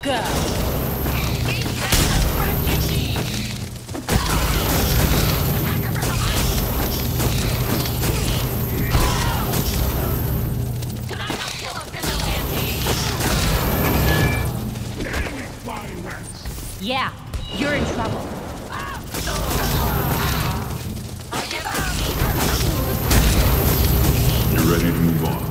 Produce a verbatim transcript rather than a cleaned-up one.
Go! Yeah, you're in trouble. You're ready to move on.